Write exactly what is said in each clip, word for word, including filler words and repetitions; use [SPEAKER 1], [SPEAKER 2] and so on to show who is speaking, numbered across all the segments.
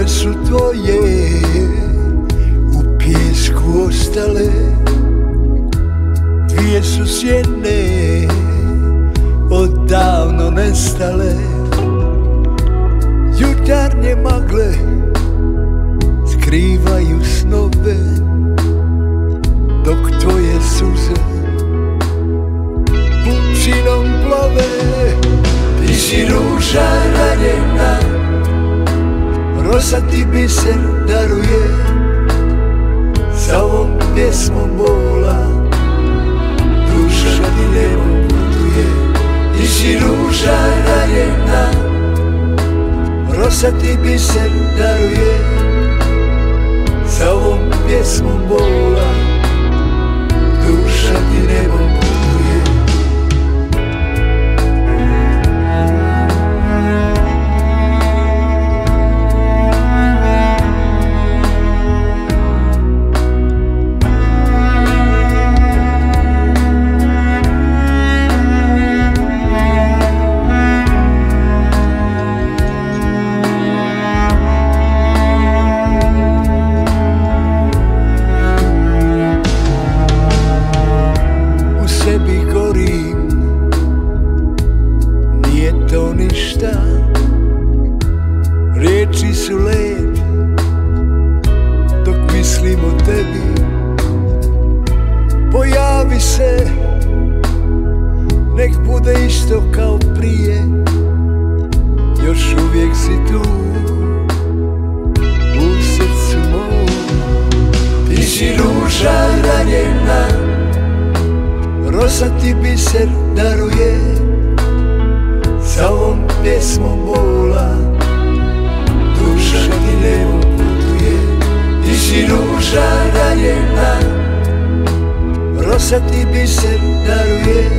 [SPEAKER 1] su tvoje u pijesku ostale, dvije su sjene odavno nestale. Jutarnje magle skrivaju snove, dok tvoje suze pučinom plove. Ti si ruža ranjena, rosa ti biser daruje, sa ovom pjesmom bola duša ti nebom putuje. Ti si ruža ranjena, rosa ti biser daruje, sa ovom pjesmom bola duša ti nebom putuje. To ništa, riječi su led, dok mislim o tebi. Pojavi se, nek bude isto kao prije, još uvijek si tu u srcu mom. Ti si ruža ranjena, rosa ti biser daruje, sa ovom pjesmom bola duša ti nebom putuje. Ti si ruža ranjena, rosa ti biser daruje,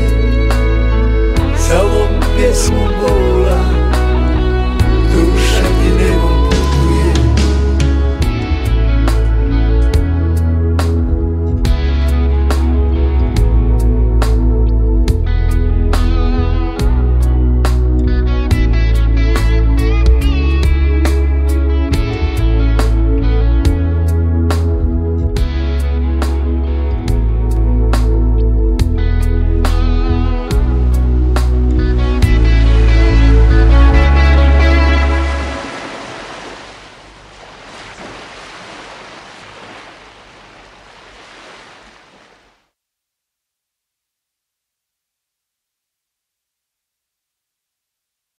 [SPEAKER 1] sa ovom pjesmom bola duša ti nebom putuje.